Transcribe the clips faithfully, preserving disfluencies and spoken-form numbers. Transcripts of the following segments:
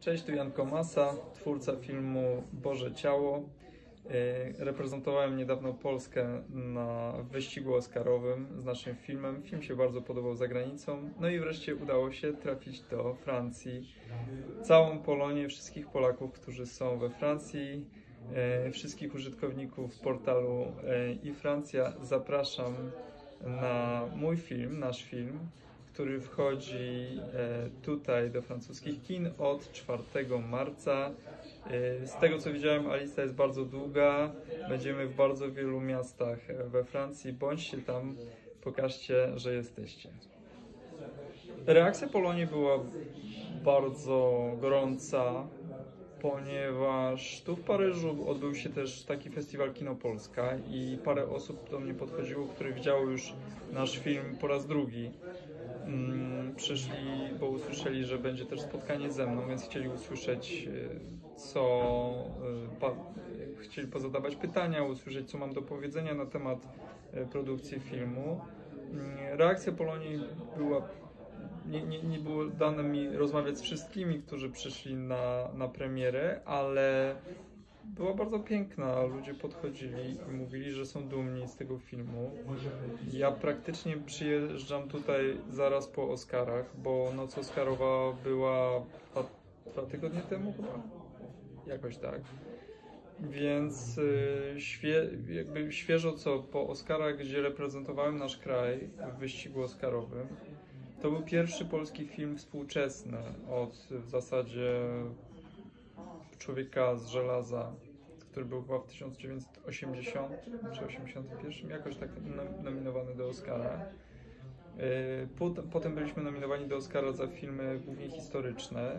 Cześć, tu Jan Komasa, twórca filmu Boże Ciało. Reprezentowałem niedawno Polskę na wyścigu oscarowym z naszym filmem. Film się bardzo podobał za granicą. No i wreszcie udało się trafić do Francji. Całą Polonię, wszystkich Polaków, którzy są we Francji, wszystkich użytkowników portalu i Francja zapraszam na mój film, nasz film, który wchodzi tutaj do francuskich kin od czwartego marca. Z tego co widziałem, a lista jest bardzo długa. Będziemy w bardzo wielu miastach we Francji. Bądźcie tam, pokażcie, że jesteście. Reakcja Polonii była bardzo gorąca, ponieważ tu w Paryżu odbył się też taki festiwal Kino Polska i parę osób do mnie podchodziło, które widziało już nasz film po raz drugi. Przyszli, bo usłyszeli, że będzie też spotkanie ze mną, więc chcieli usłyszeć, co pa, chcieli pozadawać pytania, usłyszeć, co mam do powiedzenia na temat produkcji filmu. Reakcja Polonii była, nie, nie, nie było dane mi rozmawiać z wszystkimi, którzy przyszli na, na premierę, ale była bardzo piękna. Ludzie podchodzili i mówili, że są dumni z tego filmu. Ja praktycznie przyjeżdżam tutaj zaraz po Oscarach, bo noc Oscarowa była dwa, dwa tygodnie temu chyba. Jakoś tak. Więc y, świe, jakby świeżo co po Oscarach, gdzie reprezentowałem nasz kraj w wyścigu oscarowym, to był pierwszy polski film współczesny od w zasadzie Człowieka z żelaza, który był chyba w tysiąc dziewięćset osiemdziesiątym czy osiemdziesiątym pierwszym, jakoś tak nominowany do Oscara. Potem byliśmy nominowani do Oscara za filmy głównie historyczne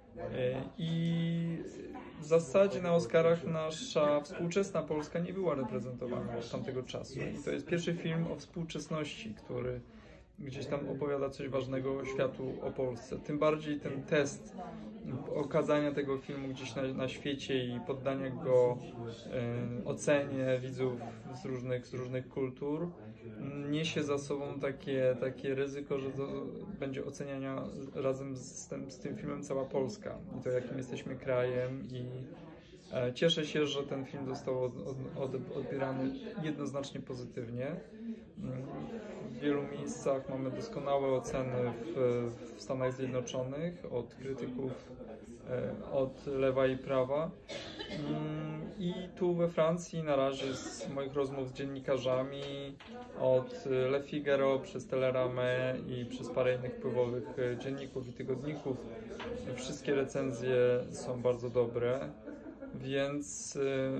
i w zasadzie na Oscarach nasza współczesna Polska nie była reprezentowana od tamtego czasu. I to jest pierwszy film o współczesności, który gdzieś tam opowiada coś ważnego światu o Polsce. Tym bardziej ten test okazania tego filmu gdzieś na, na świecie i poddania go e, ocenie widzów z różnych, z różnych kultur niesie za sobą takie, takie ryzyko, że to będzie oceniania razem z tym, z tym filmem cała Polska i to, jakim jesteśmy krajem. I e, cieszę się, że ten film został od, od, od, odbierany jednoznacznie pozytywnie. W wielu miejscach mamy doskonałe oceny w, w Stanach Zjednoczonych od krytyków od lewa i prawa. I tu we Francji na razie z moich rozmów z dziennikarzami od Le Figaro przez Teleramę i przez parę innych wpływowych dzienników i tygodników wszystkie recenzje są bardzo dobre, więc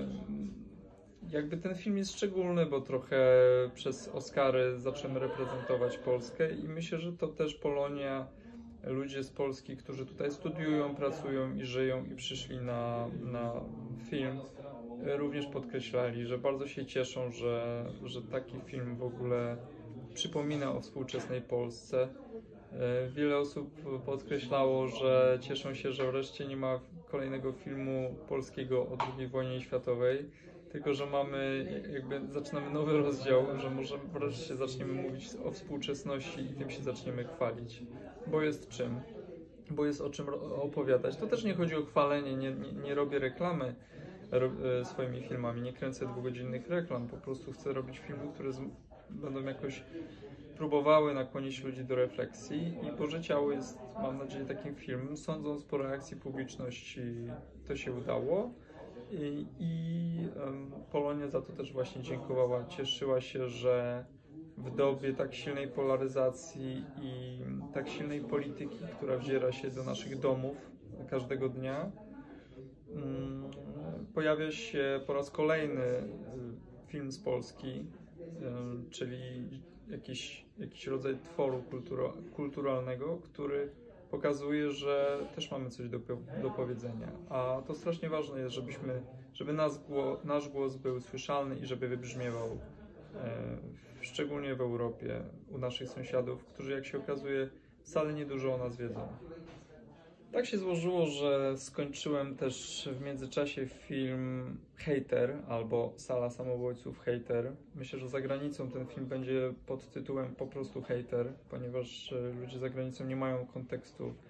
jakby ten film jest szczególny, bo trochę przez Oscary zaczęmy reprezentować Polskę i myślę, że to też Polonia, ludzie z Polski, którzy tutaj studiują, pracują i żyją i przyszli na, na film, również podkreślali, że bardzo się cieszą, że, że taki film w ogóle przypomina o współczesnej Polsce. Wiele osób podkreślało, że cieszą się, że wreszcie nie ma kolejnego filmu polskiego o drugiej wojnie światowej, tylko że mamy, jakby zaczynamy nowy rozdział, że może wreszcie zaczniemy mówić o współczesności i tym się zaczniemy chwalić, bo jest czym, bo jest o czym opowiadać. To też nie chodzi o chwalenie, nie, nie, nie robię reklamy ro, swoimi filmami, nie kręcę dwugodzinnych reklam, po prostu chcę robić filmy, które z, będą jakoś próbowały nakłonić ludzi do refleksji i Boże Ciało jest, mam nadzieję, takim filmem. Sądząc po reakcji publiczności, to się udało. I, i um, Polonia za to też właśnie dziękowała. Cieszyła się, że w dobie tak silnej polaryzacji i tak silnej polityki, która wdziera się do naszych domów każdego dnia, um, pojawia się po raz kolejny film z Polski, um, czyli jakiś, jakiś rodzaj tworu kultura, kulturalnego, który pokazuje, że też mamy coś do, do powiedzenia, a to strasznie ważne jest, żebyśmy, żeby nas, nasz głos był słyszalny i żeby wybrzmiewał, e, szczególnie w Europie, u naszych sąsiadów, którzy, jak się okazuje, wcale niedużo o nas wiedzą. Tak się złożyło, że skończyłem też w międzyczasie film Hejter albo Sala Samobójców Hejter. Myślę, że za granicą ten film będzie pod tytułem po prostu Hejter, ponieważ ludzie za granicą nie mają kontekstu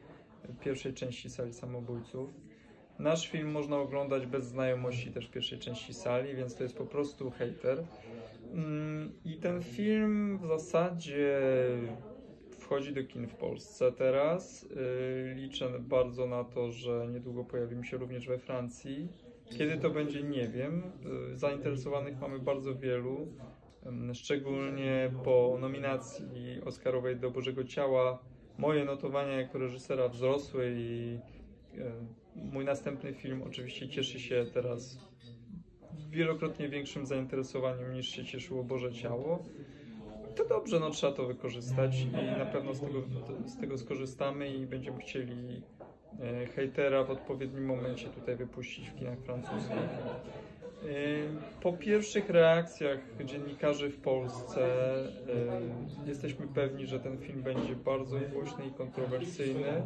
pierwszej części Sali Samobójców. Nasz film można oglądać bez znajomości też pierwszej części sali, więc to jest po prostu hejter. I ten film w zasadzie wchodzi do kin w Polsce teraz. Liczę bardzo na to, że niedługo pojawimy się również we Francji. Kiedy to będzie, nie wiem. Zainteresowanych mamy bardzo wielu. Szczególnie po nominacji Oscarowej do Bożego Ciała moje notowania jako reżysera wzrosły i mój następny film oczywiście cieszy się teraz wielokrotnie większym zainteresowaniem niż się cieszyło Boże Ciało. To dobrze, no trzeba to wykorzystać i na pewno z tego, z tego skorzystamy i będziemy chcieli hejtera w odpowiednim momencie tutaj wypuścić w kinach francuskich. Po pierwszych reakcjach dziennikarzy w Polsce jesteśmy pewni, że ten film będzie bardzo głośny i kontrowersyjny.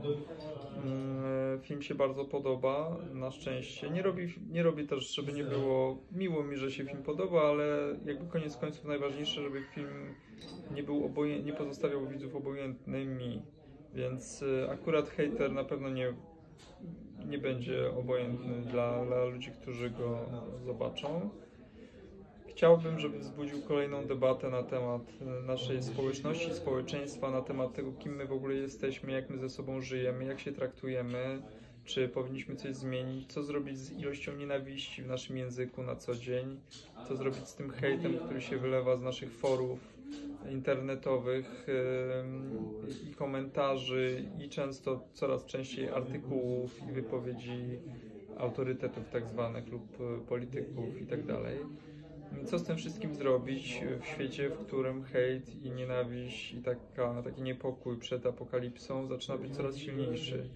Film się bardzo podoba, na szczęście. Nie robi, nie robi też, żeby nie było, miło mi, że się film podoba, ale jakby koniec końców najważniejsze, żeby film nie był oboje, nie pozostawiał widzów obojętnymi, więc akurat hejter na pewno nie nie będzie obojętny dla, dla ludzi, którzy go zobaczą. Chciałbym, żeby wzbudził kolejną debatę na temat naszej społeczności, społeczeństwa, na temat tego, kim my w ogóle jesteśmy, jak my ze sobą żyjemy, jak się traktujemy, czy powinniśmy coś zmienić, co zrobić z ilością nienawiści w naszym języku na co dzień, co zrobić z tym hejtem, który się wylewa z naszych forów internetowych yy, i komentarzy i często coraz częściej artykułów i wypowiedzi autorytetów tak zwanych lub polityków i tak dalej. Co z tym wszystkim zrobić w świecie, w którym hejt i nienawiść i taka, taki niepokój przed apokalipsą zaczyna być coraz silniejszy?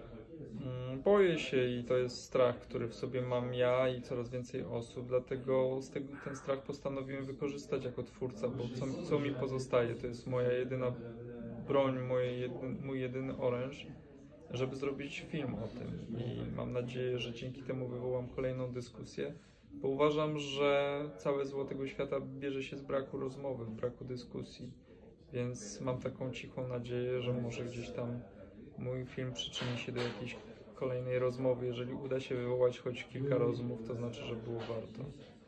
Boję się i to jest strach, który w sobie mam ja i coraz więcej osób, dlatego z tego, ten strach postanowiłem wykorzystać jako twórca, bo co, co mi pozostaje, to jest moja jedyna broń, moje jedyn, mój jedyny oręż, żeby zrobić film o tym i mam nadzieję, że dzięki temu wywołam kolejną dyskusję, bo uważam, że całe zło tego świata bierze się z braku rozmowy, z braku dyskusji, więc mam taką cichą nadzieję, że może gdzieś tam mój film przyczyni się do jakiejś kolejnej rozmowy. Jeżeli uda się wywołać choć kilka rozmów, to znaczy, że było warto.